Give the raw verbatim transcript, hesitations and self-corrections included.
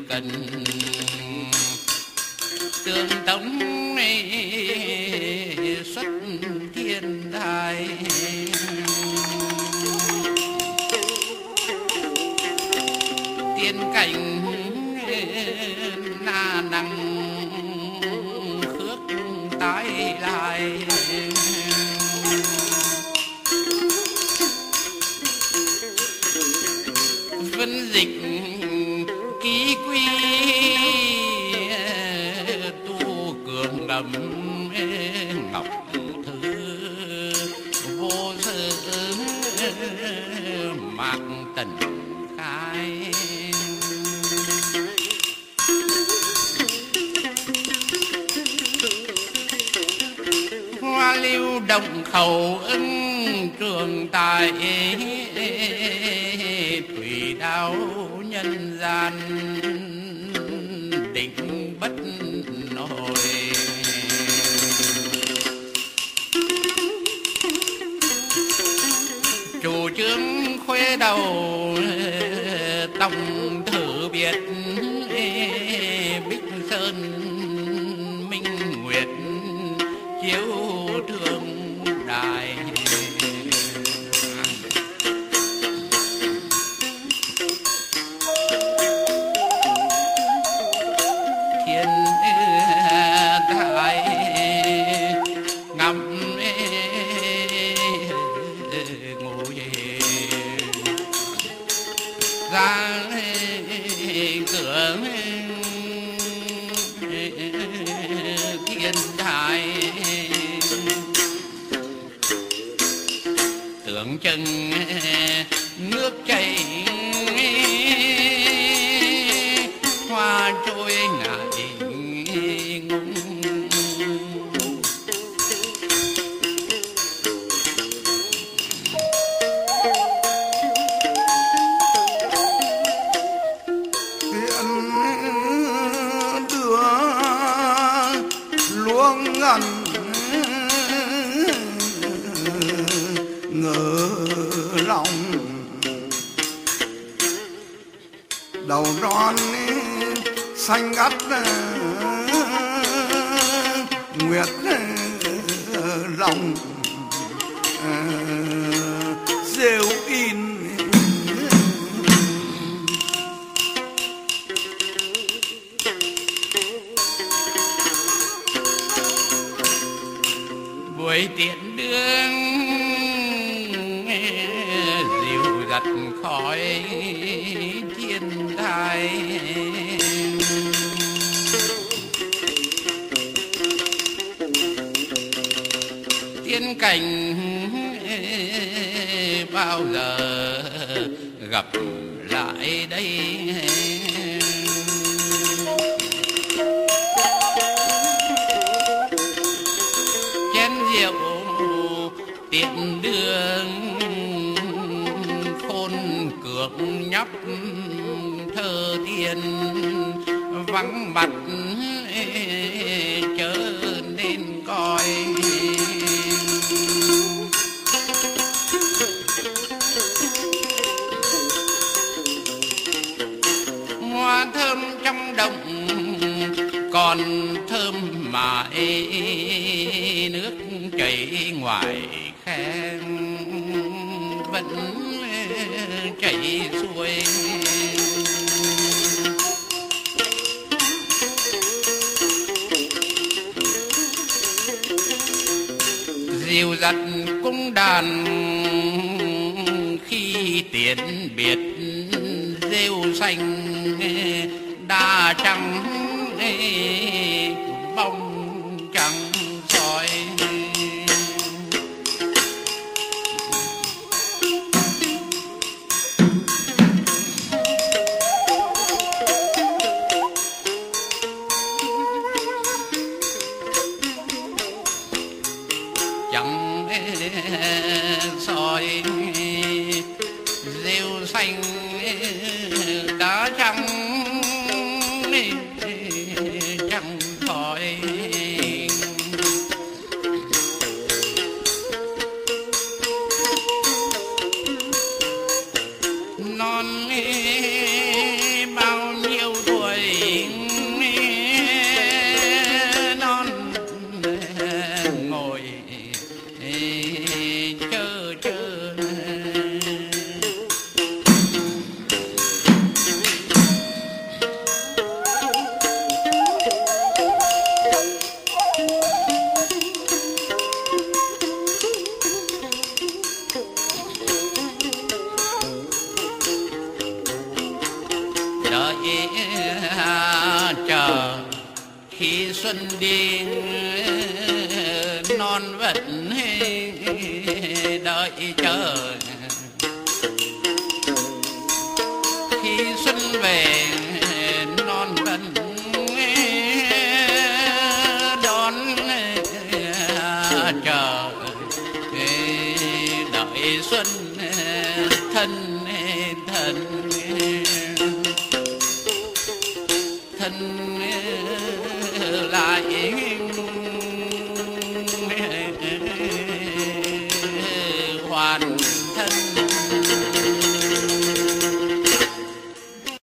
cần tương tống xuất thiên thai. Tiên cảnh na năng khước tái lại. Vân dịch ký quy tu cường ngầm ngọc thư vô sự mạc tần khai. Hoa lưu động khẩu ưng trường tài thủy đạo nhân gian định bất nổi. Chủ trương khuê đầu tổng thử biệt Bích Sơn Minh Nguyệt chiếu thương đài. Thiên thái ngắm ngồi ra cửa thiên thái. Tưởng chừng nước chảy hoa trôi ngại ngùng. Tiện đưa lúa ngần ngỡ lòng đầu non xanh ngắt nguyệt lòng rêu in. Buổi tiễn đường dịu dặt khỏi thiên thai. Tiên cảnh bao giờ gặp lại đây. Chén rượu tiện đường khôn cưỡng nhấp thơ thiên vắng mặt chớ nên coi. Hoa thơm trong đồng còn thơm mà ê, nước chảy ngoài khe vẫn chảy xuôi. Dìu dặt cung đàn khi tiễn biệt rêu xanh đa trắng bông trắng soi. Chẳng soi rêu xanh đá trắng trắng khỏi. đợi chờ khi xuân đi non vẫn đợi chờ khi xuân về non vẫn đón chờ đợi xuân thân thân thân lại